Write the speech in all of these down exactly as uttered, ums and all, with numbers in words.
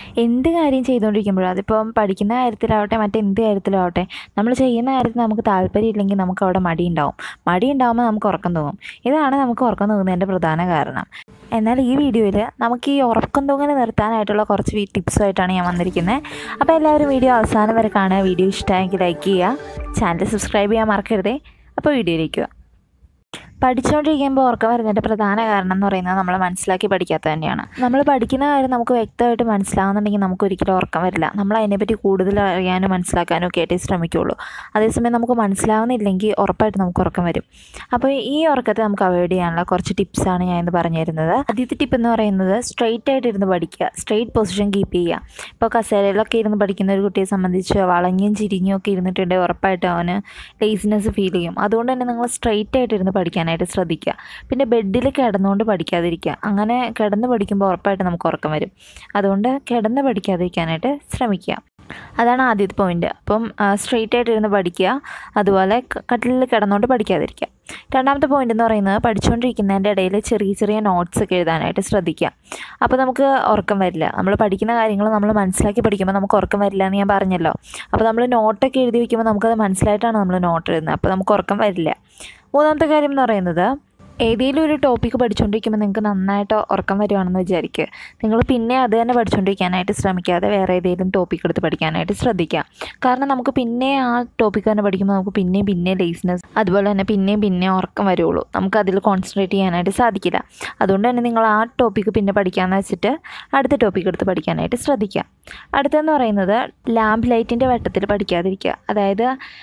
എന്ത് കാര്യം ചെയ്തുകൊണ്ടിരിക്കുമ്പോഴും അതിപ്പം പഠിക്കുന്ന കാര്യത്തിലാവട്ടെ മറ്റെന്ത് കാര്യത്തിലാവട്ടെ നമ്മൾ ചെയ്യുന്ന കാര്യത്തിൽ നമുക്ക് താല്പര്യമില്ലെങ്കിൽ നമുക്ക് അവിടെ മടി ഉണ്ടാവും. മടി ഉണ്ടാകുമ്പോൾ നമുക്ക് ഉറക്കം തോന്നും. ഇതാണ് നമുക്ക് ഉറക്കം തോന്നുന്നതിൻ്റെ പ്രധാന കാരണം. എന്നാൽ ഈ വീഡിയോയിൽ നമുക്ക് ഈ ഉറക്കം തൂങ്ങൽ നിർത്താനായിട്ടുള്ള കുറച്ച് ടിപ്സുമായിട്ടാണ് ഞാൻ വന്നിരിക്കുന്നത്. അപ്പോൾ എല്ലാവരും വീഡിയോ അവസാനം വരെ കാണുക. വീഡിയോ ഇഷ്ടമായെങ്കിൽ ലൈക്ക് ചെയ്യുക, ചാനൽ സബ്സ്ക്രൈബ് ചെയ്യാൻ മറക്കരുതേ. അപ്പോൾ വീഡിയോയിലേക്ക് പോകാം. പഠിച്ചുകൊണ്ടിരിക്കുമ്പോൾ ഉറക്കം വരുന്നതിൻ്റെ പ്രധാന കാരണം എന്ന് പറയുന്നത് നമ്മൾ മനസ്സിലാക്കി പഠിക്കാത്തത് തന്നെയാണ്. നമ്മൾ പഠിക്കുന്ന കാര്യം നമുക്ക് വ്യക്തമായിട്ട് മനസ്സിലാകുന്നുണ്ടെങ്കിൽ നമുക്ക് ഒരിക്കലും ഉറക്കം വരില്ല. നമ്മൾ അതിനെപ്പറ്റി കൂടുതൽ അറിയാനും മനസ്സിലാക്കാനും ഒക്കെ ആയിട്ടേ ശ്രമിക്കുകയുള്ളൂ. അതേസമയം നമുക്ക് മനസ്സിലാവുന്നില്ലെങ്കിൽ ഉറപ്പായിട്ട് നമുക്ക് ഉറക്കം വരും. അപ്പോൾ ഈ ഉറക്കത്തെ നമുക്ക് അവോയ്ഡ് ചെയ്യാനുള്ള കുറച്ച് ടിപ്സാണ് ഞാൻ ഇന്ന് പറഞ്ഞു തരുന്നത്. ആദ്യത്തെ ടിപ്പ് എന്ന് പറയുന്നത് സ്ട്രെയിറ്റ് ആയിട്ട് ഇരുന്ന് പഠിക്കുക, സ്ട്രെയിറ്റ് പൊസിഷൻ കീപ്പ് ചെയ്യുക. ഇപ്പോൾ കസേരയിലൊക്കെ ഇരുന്ന് പഠിക്കുന്ന ഒരു കുട്ടിയെ സംബന്ധിച്ച് വളഞ്ഞും ചിരിഞ്ഞും ഒക്കെ ഇരുന്നിട്ടുണ്ടെങ്കിൽ ഉറപ്പായിട്ട് അവന് ലേസിനെസ് ഫീൽ ചെയ്യും. അതുകൊണ്ട് തന്നെ നിങ്ങൾ സ്ട്രെയിറ്റ് ആയിട്ട് ഇരുന്ന് പഠിക്കാൻ ആയിട്ട് ശ്രദ്ധിക്കുക. പിന്നെ ബെഡിൽ കിടന്നുകൊണ്ട് പഠിക്കാതിരിക്കുക. അങ്ങനെ കിടന്ന് പഠിക്കുമ്പോൾ ഉറപ്പായിട്ട് നമുക്ക് ഉറക്കം വരും. അതുകൊണ്ട് കിടന്ന് പഠിക്കാതിരിക്കാനായിട്ട് ശ്രമിക്കുക. അതാണ് ആദ്യത്തെ പോയിൻ്റ്. അപ്പം സ്ട്രെയിറ്റ് ആയിട്ട് ഇരുന്ന് പഠിക്കുക, അതുപോലെ കട്ടിലിൽ കിടന്നുകൊണ്ട് പഠിക്കാതിരിക്കുക. രണ്ടാമത്തെ പോയിൻ്റ് എന്ന് പറയുന്നത് പഠിച്ചുകൊണ്ടിരിക്കുന്നതിൻ്റെ ഇടയിൽ ചെറിയ ചെറിയ നോട്ട്സ് ഒക്കെ എഴുതാനായിട്ട് ശ്രദ്ധിക്കുക. അപ്പോൾ നമുക്ക് ഉറക്കം വരില്ല. നമ്മൾ പഠിക്കുന്ന കാര്യങ്ങൾ നമ്മൾ മനസ്സിലാക്കി പഠിക്കുമ്പോൾ നമുക്ക് ഉറക്കം വരില്ല എന്ന് ഞാൻ പറഞ്ഞല്ലോ. അപ്പോൾ നമ്മൾ നോട്ടൊക്കെ എഴുതി വയ്ക്കുമ്പോൾ നമുക്കത് മനസ്സിലായിട്ടാണ് നമ്മൾ നോട്ട് എഴുതുന്നത്. അപ്പോൾ നമുക്ക് ഉറക്കം വരില്ല. മൂന്നാമത്തെ കാര്യം എന്ന് പറയുന്നത് ഏതെങ്കിലും ഒരു ടോപ്പിക്ക് പഠിച്ചുകൊണ്ടിരിക്കുമ്പോൾ നിങ്ങൾക്ക് നന്നായിട്ട് ഉറക്കം വരുവാണെന്ന് വിചാരിക്കുക. നിങ്ങൾ പിന്നെ അത് തന്നെ പഠിച്ചുകൊണ്ടിരിക്കാനായിട്ട് ശ്രമിക്കാതെ വേറെ ഏതെങ്കിലും ടോപ്പിക്ക് എടുത്ത് പഠിക്കാനായിട്ട് ശ്രദ്ധിക്കുക. കാരണം നമുക്ക് പിന്നെ ആ ടോപ്പിക്ക് തന്നെ പഠിക്കുമ്പോൾ നമുക്ക് പിന്നെയും പിന്നെ ലേസിനെസ്, അതുപോലെ തന്നെ പിന്നെയും പിന്നെ ഉറക്കം വരുള്ളൂ. നമുക്ക് അതിൽ കോൺസെൻട്രേറ്റ് ചെയ്യാനായിട്ട് സാധിക്കില്ല. അതുകൊണ്ട് തന്നെ നിങ്ങൾ ആ ടോപ്പിക്ക് പിന്നെ പഠിക്കാമെന്ന് വെച്ചിട്ട് അടുത്ത ടോപ്പിക്ക് എടുത്ത് പഠിക്കാനായിട്ട് ശ്രദ്ധിക്കുക. അടുത്തെന്ന് പറയുന്നത് ലാമ്പ് ലൈറ്റിൻ്റെ വെട്ടത്തിൽ പഠിക്കാതിരിക്കുക. അതായത്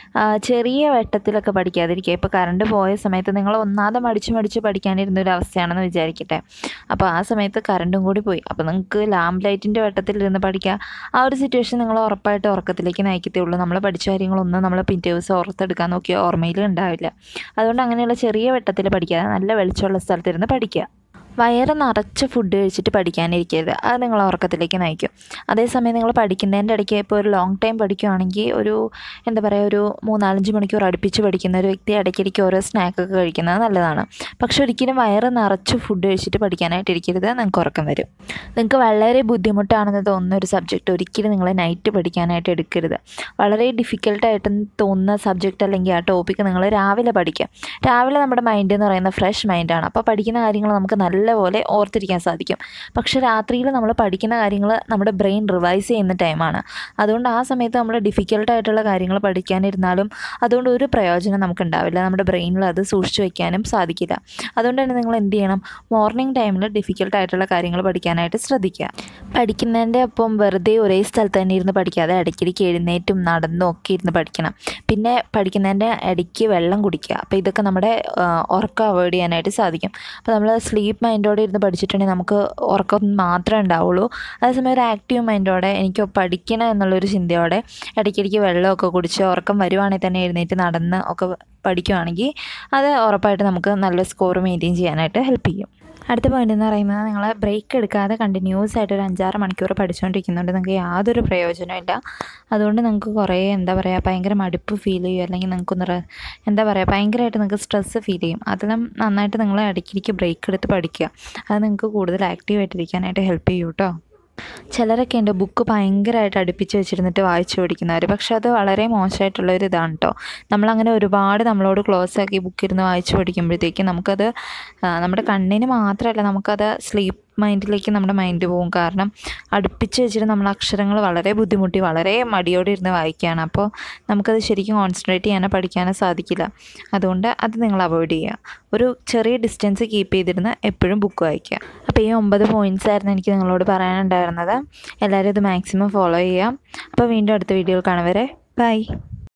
ചെറിയ വെട്ടത്തിലൊക്കെ പഠിക്കാതിരിക്കുക. ഇപ്പോൾ കറണ്ട് പോയ സമയത്ത് നിങ്ങൾ ഒന്നാതെ മടിച്ച് മടിച്ച് പഠിക്കാനിരുന്നൊരു അവസ്ഥയാണെന്ന് വിചാരിക്കട്ടെ. അപ്പോൾ ആ സമയത്ത് കറണ്ടും കൂടി പോയി. അപ്പോൾ നിങ്ങൾക്ക് ലാമ്പ് ലൈറ്റിൻ്റെ വെട്ടത്തിലിരുന്ന് പഠിക്കുക. ആ ഒരു സിറ്റുവേഷൻ നിങ്ങൾ ഉറപ്പായിട്ട് ഉറക്കത്തിലേക്ക് നയിക്കത്തേ ഉള്ളൂ. നമ്മൾ പഠിച്ച കാര്യങ്ങളൊന്നും നമ്മൾ പിറ്റേ ദിവസം ഓർത്തെടുക്കാൻ നോക്കിയാൽ ഓർമ്മയിൽ ഉണ്ടാവില്ല. അതുകൊണ്ട് അങ്ങനെയുള്ള ചെറിയ വെട്ടത്തിൽ പഠിക്കാതെ നല്ല വെളിച്ചമുള്ള സ്ഥലത്തിരുന്ന് പഠിക്കുക. വയറ് നിറച്ച് ഫുഡ് കഴിച്ചിട്ട് പഠിക്കാനിരിക്കരുത്. അത് നിങ്ങൾ ഉറക്കത്തിലേക്ക് നയിക്കും. അതേസമയം നിങ്ങൾ പഠിക്കുന്നതിൻ്റെ ഇടയ്ക്ക് ഇപ്പോൾ ഒരു ലോങ് ടൈം പഠിക്കുകയാണെങ്കിൽ ഒരു എന്താ പറയുക ഒരു മൂന്നാലഞ്ച് മണിക്കൂർ അടുപ്പിച്ച് പഠിക്കുന്ന ഒരു വ്യക്തി ഇടയ്ക്കിടയ്ക്ക് ഓരോ സ്നാക്കൊക്കെ കഴിക്കുന്നത് നല്ലതാണ്. പക്ഷെ ഒരിക്കലും വയറ് നിറച്ച് ഫുഡ് കഴിച്ചിട്ട് പഠിക്കാനായിട്ടിരിക്കരുത്. നിങ്ങൾക്ക് ഉറക്കം വരും. നിങ്ങൾക്ക് വളരെ ബുദ്ധിമുട്ടാണെന്ന് തോന്നുന്ന ഒരു സബ്ജക്റ്റ് ഒരിക്കലും നിങ്ങൾ നൈറ്റ് പഠിക്കാനായിട്ട് എടുക്കരുത്. വളരെ ഡിഫിക്കൽട്ടായിട്ട് തോന്നുന്ന സബ്ജക്റ്റ് അല്ലെങ്കിൽ ആ ടോപ്പിക്ക് നിങ്ങൾ രാവിലെ പഠിക്കുക. രാവിലെ നമ്മുടെ മൈൻഡ് എന്ന് പറയുന്നത് ഫ്രഷ് മൈൻഡാണ്. അപ്പോൾ പഠിക്കുന്ന കാര്യങ്ങൾ നമുക്ക് നല്ല പോലെ ഓർത്തിരിക്കാൻ സാധിക്കും. പക്ഷെ രാത്രിയിൽ നമ്മൾ പഠിക്കുന്ന കാര്യങ്ങൾ നമ്മുടെ ബ്രെയിൻ റിവൈസ് ചെയ്യുന്ന ടൈമാണ്. അതുകൊണ്ട് ആ സമയത്ത് നമ്മൾ ഡിഫിക്കൽട്ടായിട്ടുള്ള കാര്യങ്ങൾ പഠിക്കാനിരുന്നാലും അതുകൊണ്ട് ഒരു പ്രയോജനം നമുക്കുണ്ടാവില്ല. നമ്മുടെ ബ്രെയിനിൽ അത് സൂക്ഷിച്ച് വയ്ക്കാനും സാധിക്കില്ല. അതുകൊണ്ട് തന്നെ നിങ്ങൾ എന്ത് ചെയ്യണം, മോർണിംഗ് ടൈമിൽ ഡിഫിക്കൽട്ടായിട്ടുള്ള കാര്യങ്ങൾ പഠിക്കാനായിട്ട് ശ്രദ്ധിക്കുക. പഠിക്കുന്നതിൻ്റെ ഒപ്പം വെറുതെ ഒരേ സ്ഥലത്ത് തന്നെ ഇരുന്ന് പഠിക്കാതെ ഇടയ്ക്കിടയ്ക്ക് എഴുന്നേറ്റും നടന്നും ഒക്കെ ഇരുന്ന് പഠിക്കണം. പിന്നെ പഠിക്കുന്നതിൻ്റെ ഇടയ്ക്ക് വെള്ളം കുടിക്കുക. അപ്പോൾ ഇതൊക്കെ നമ്മുടെ ഉറക്കം അവോയ്ഡ് ചെയ്യാനായിട്ട് സാധിക്കും. അപ്പോൾ നമ്മൾ സ്ലീപ്പ് മൈൻഡോടെ ഇരുന്ന് പഠിച്ചിട്ടുണ്ടെങ്കിൽ നമുക്ക് ഉറക്കം മാത്രമേ ഉണ്ടാവുള്ളൂ. അതേസമയം ഒരു ആക്റ്റീവ് മൈൻഡോടെ എനിക്ക് പഠിക്കണം എന്നുള്ളൊരു ചിന്തയോടെ ഇടയ്ക്കിടയ്ക്ക് വെള്ളമൊക്കെ കുടിച്ച് ഉറക്കം വരുവാണെങ്കിൽ തന്നെ എഴുന്നേറ്റ് നടന്ന് ഒക്കെ പഠിക്കുകയാണെങ്കിൽ അത് ഉറപ്പായിട്ട് നമുക്ക് നല്ല സ്കോർ മെയിൻറ്റെയിൻ ചെയ്യാനായിട്ട് ഹെൽപ്പ് ചെയ്യും. അടുത്ത പോയിൻ്റ് എന്ന് പറയുന്നത് നിങ്ങൾ ബ്രേക്ക് എടുക്കാതെ കണ്ടിന്യൂസ് ആയിട്ട് ഒരു അഞ്ചാറ് മണിക്കൂർ പഠിച്ചുകൊണ്ടിരിക്കുന്നുണ്ട് നിങ്ങൾക്ക് യാതൊരു പ്രയോജനമില്ല. അതുകൊണ്ട് നിങ്ങൾക്ക് കുറേ എന്താ പറയുക ഭയങ്കര മടുപ്പ് ഫീൽ ചെയ്യും, അല്ലെങ്കിൽ നിങ്ങൾക്കൊന്ന് എന്താ പറയുക ഭയങ്കരമായിട്ട് നിങ്ങൾക്ക് സ്ട്രെസ്സ് ഫീൽ ചെയ്യും. അതിലും നന്നായിട്ട് നിങ്ങൾ ഇടയ്ക്കിടയ്ക്ക് ബ്രേക്ക് എടുത്ത് പഠിക്കുക. അത് നിങ്ങൾക്ക് കൂടുതൽ ആക്റ്റീവായിട്ടിരിക്കാനായിട്ട് ഹെൽപ്പ് ചെയ്യും കേട്ടോ. ചിലരൊക്കെ ഉണ്ട് ബുക്ക് ഭയങ്കരമായിട്ട് അടുപ്പിച്ച് വെച്ചിരുന്നിട്ട് വായിച്ചു പഠിക്കുന്നവർ. പക്ഷെ അത് വളരെ മോശമായിട്ടുള്ളൊരു ഇതാണ് കേട്ടോ. നമ്മളങ്ങനെ ഒരുപാട് നമ്മളോട് ക്ലോസ് ആക്കി ബുക്കിരുന്ന് വായിച്ചു പഠിക്കുമ്പോഴത്തേക്കും നമുക്കത് നമ്മുടെ കണ്ണിന് മാത്രമല്ല നമുക്കത് സ്ലീപ്പ് മൈൻഡിലേക്ക് നമ്മുടെ മൈൻഡ് പോകും. കാരണം അടുപ്പിച്ച് വെച്ചിട്ട് നമ്മൾ അക്ഷരങ്ങൾ വളരെ ബുദ്ധിമുട്ടി വളരെ മടിയോടെ ഇരുന്ന് വായിക്കുകയാണ്. അപ്പോൾ നമുക്കത് ശരിക്കും കോൺസെൻട്രേറ്റ് ചെയ്യാനോ പഠിക്കാനോ സാധിക്കില്ല. അതുകൊണ്ട് അത് നിങ്ങൾ അവോയ്ഡ് ചെയ്യുക. ഒരു ചെറിയ ഡിസ്റ്റൻസ് കീപ്പ് ചെയ്തിരുന്ന് എപ്പോഴും ബുക്ക് വായിക്കുക. അപ്പോൾ ഈ ഒമ്പത് പോയിൻറ്റ്സ് ആയിരുന്നു എനിക്ക് നിങ്ങളോട് പറയാനുണ്ടായിരുന്നത്. എല്ലാവരും ഇത് മാക്സിമം ഫോളോ ചെയ്യുക. അപ്പോൾ വീണ്ടും അടുത്ത വീഡിയോയിൽ കാണും വരെ ബൈ.